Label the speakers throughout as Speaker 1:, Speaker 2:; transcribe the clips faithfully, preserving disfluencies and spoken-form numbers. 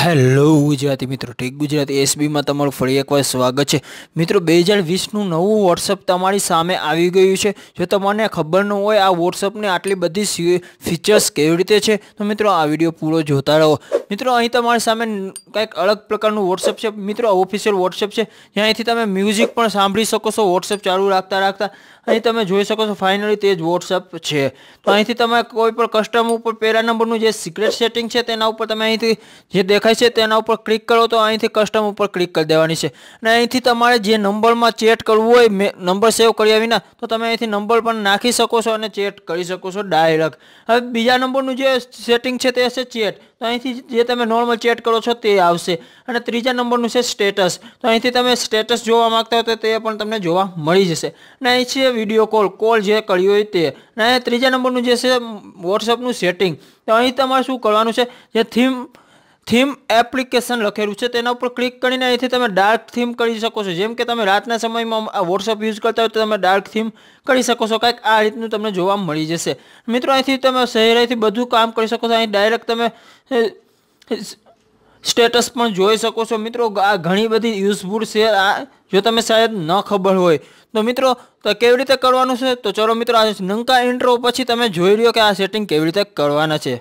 Speaker 1: Hello Gujarati મિત્રો, tech Gujarati એસબીમાં તમારું ફરી એકવાર સ્વાગત છે। મિત્રો બે હજાર વીસનું નવું વોટ્સઅપ તમારી સામે આવી ગયું છે। જો તમને ખબર ન હોય આ વોટ્સઅપની આટલી બધી ફીચર્સ કેવી રીતે છે તો મિત્રો આ વિડીયો પૂરો જોતા રહો। મિત્રો અહીં તમારી સામે કંઈક અલગ પ્રકારનું વોટ્સઅપ છે। મિત્રો ઓફિશિયલ વોટ્સઅપ છે, જ્યાંથી તમે મ્યુઝિક પણ સાંભળી શકો છો વોટ્સઅપ ચાલુ રાખતા રાખતા। અહીં તમે જોઈ શકો છો ફાઇનલી તે જ વોટ્સઅપ છે। તો અહીંથી તમે કોઈ પણ કસ્ટમ ઉપર પહેલા નંબરનું જે સિક્રેટ સેટિંગ છે તેના ઉપર તમે અહીંથી જે દેખાય છે તેના ઉપર ક્લિક કરો તો અહીંથી કસ્ટમ ઉપર ક્લિક કરી દેવાની છે અને અહીંથી તમારે જે નંબરમાં ચેટ કરવું હોય નંબર સેવ કર્યા વિના તો તમે અહીંથી નંબર પણ નાખી શકો છો અને ચેટ કરી શકો છો ડાયરેક્ટ। હવે બીજા નંબરનું જે સેટિંગ છે તે છે ચેટ, તો અહીંથી જે તમે નોર્મલ ચેટ કરો છો તે આવશે અને ત્રીજા નંબરનું છે સ્ટેટસ, તો અહીંથી તમે સ્ટેટસ જોવા માંગતા હો તો તે પણ તમને જોવા મળી જશે અને અહીં છે વિડીયો કોલ કોલ જે કર્યું હોય તે। અને ત્રીજા નંબરનું જે છે વોટ્સઅપનું સેટિંગ, તો અહીં તમારે શું કરવાનું છે, જે થીમ થીમ એપ્લિકેશન લખેલું છે તેના ઉપર ક્લિક કરીને અહીંથી તમે ડાર્ક થીમ કરી શકો છો। જેમ કે તમે રાતના સમયમાં આ વોટ્સઅપ યુઝ કરતા હોય તો તમે ડાર્ક થીમ કરી શકો છો, કંઈક આ રીતનું તમને જોવા મળી જશે। મિત્રો અહીંથી તમે સહેલાઈથી બધું કામ કરી શકો છો। અહીં ડાયરેક્ટ તમે સ્ટેટસ પણ જોઈ શકો છો। મિત્રો આ ઘણી બધી યુઝફુલ છે, આ જો તમે શાયદ ન ખબર હોય તો મિત્રો તો કેવી રીતે કરવાનું છે તો ચલો મિત્રો આ નંકા ઇન્ટ્રો પછી તમે જોઈ લ્યો કે આ સેટિંગ કેવી રીતે કરવાના છે।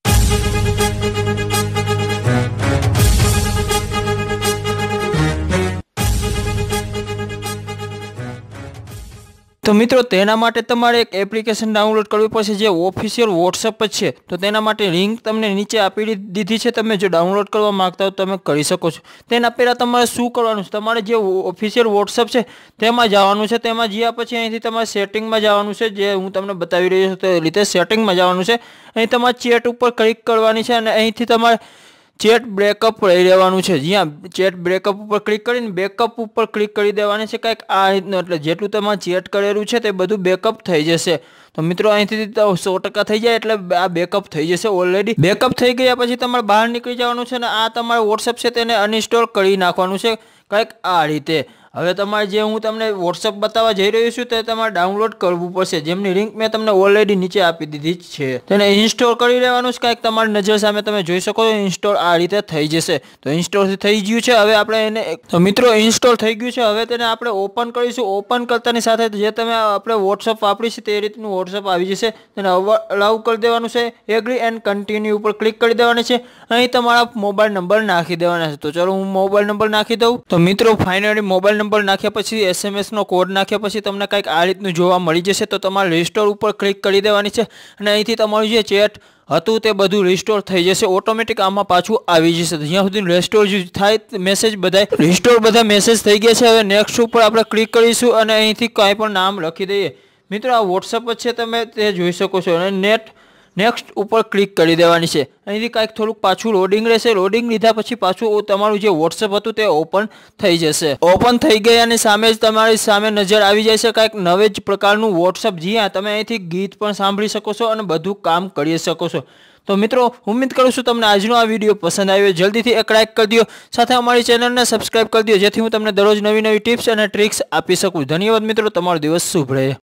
Speaker 1: તો મિત્રો તેના માટે તમારે એક એપ્લિકેશન ડાઉનલોડ કરવી પડશે જે ઓફિશિયલ વોટ્સઅપ જ છે। તો તેના માટે લિંક તમને નીચે આપી દીધી છે, તમે જો ડાઉનલોડ કરવા માંગતા હો તમે કરી શકો છો। તેના પહેલાં તમારે શું કરવાનું છે, તમારે જે ઓફિશિયલ વોટ્સઅપ છે તેમાં જવાનું છે। તેમાં જ્યાં પછી અહીંથી તમારે સેટિંગમાં જવાનું છે, જે હું તમને બતાવી રહ્યો છું તે રીતે સેટિંગમાં જવાનું છે। અહીં તમારે ચેટ ઉપર ક્લિક કરવાની છે અને અહીંથી તમારે ચેટ બ્રેકઅપ લઈ લેવાનું છે, જ્યાં ચેટ બ્રેકઅપ ઉપર ક્લિક કરીને બેકઅપ ઉપર ક્લિક કરી દેવાની છે, કંઈક આ રીતનું। એટલે જેટલું તમારે ચેટ કરેલું છે તે બધું બેકઅપ થઈ જશે। તો મિત્રો અહીંથી સો ટકા થઈ જાય એટલે આ બેકઅપ થઈ જશે ઓલરેડી। બેકઅપ થઈ ગયા પછી તમારે બહાર નીકળી જવાનું છે અને આ તમારું વોટ્સઅપ છે તેને અનઇન્સ્ટોલ કરી નાખવાનું છે, કંઈક આ રીતે। હવે તમારે જે હું તમને વોટ્સઅપ બતાવવા જઈ રહ્યો છું તે તમારે ડાઉનલોડ કરવું પડશે, જેમની લિંક મેં તમને ઓલરેડી નીચે આપી દીધી છે। તેને ઇન્સ્ટોલ કરી લેવાનું છે, કંઈક તમારી નજર સામે તમે જોઈ શકો છો ઇન્સ્ટોલ આ રીતે થઈ જશે। તો ઇન્સ્ટોલ થઈ ગયું છે, હવે આપણે એને તો મિત્રો ઇન્સ્ટોલ થઈ ગયું છે, હવે તેને આપણે ઓપન કરીશું। ઓપન કરતાની સાથે જે તમે આપણે વોટ્સઅપ વાપરીશું તે રીતનું વોટ્સઅપ આવી જશે, તેને અલાઉ કરી દેવાનું છે, એગ્રી એન્ડ કન્ટિન્યુ ઉપર ક્લિક કરી દેવાની છે। અહીં તમારા મોબાઈલ નંબર નાખી દેવાના છે, તો ચલો હું મોબાઈલ નંબર નાખી દઉં। તો મિત્રો ફાઇનલી મોબાઈલ નંબર નાખ્યા પછી એસએમએસનો કોડ નાખ્યા પછી તમને કંઈક આ રીતનું જોવા મળી જશે। તો તમારે રિસ્ટોર ઉપર ક્લિક કરી દેવાની છે અને અહીંથી તમારું જે ચેટ હતું તે બધું રિસ્ટોર થઈ જશે, ઓટોમેટિક આમાં પાછું આવી જશે। જ્યાં સુધી રિસ્ટોર થાય મેસેજ બધા રિસ્ટોર બધા મેસેજ થઈ ગયા છે। હવે નેક્સ્ટ ઉપર આપણે ક્લિક કરીશું અને અહીંથી કાંઈ પણ નામ લખી દઈએ। મિત્રો આ વોટ્સઅપ જ છે, તમે તે જોઈ શકો છો અને નેટ નેક્સ્ટ ઉપર ક્લિક કરી દેવાની છે। અહીંથી કાંઈક થોડુંક પાછું લોડિંગ રહેશે, લોડિંગ લીધા પછી પાછું તમારું જે વોટ્સઅપ હતું તે ઓપન થઈ જશે। ઓપન થઈ ગયાની સામે જ તમારી સામે નજર આવી જાય છે કાંઈક નવે જ પ્રકારનું વોટ્સઅપ, જ્યાં તમે અહીંથી ગીત પણ સાંભળી શકો છો અને બધું કામ કરી શકો છો। તો મિત્રો ઉમ્મીદ કરું છું તમને આજનો આ વિડીયો પસંદ આવ્યો, જલ્દીથી એક લાઇક કરી દો, સાથે અમારી ચેનલને સબસ્ક્રાઇબ કરી દો જેથી હું તમને દરરોજ નવી નવી ટિપ્સ અને ટ્રિક્સ આપી શકું। ધન્યવાદ મિત્રો, તમારો દિવસ શુભ રહે।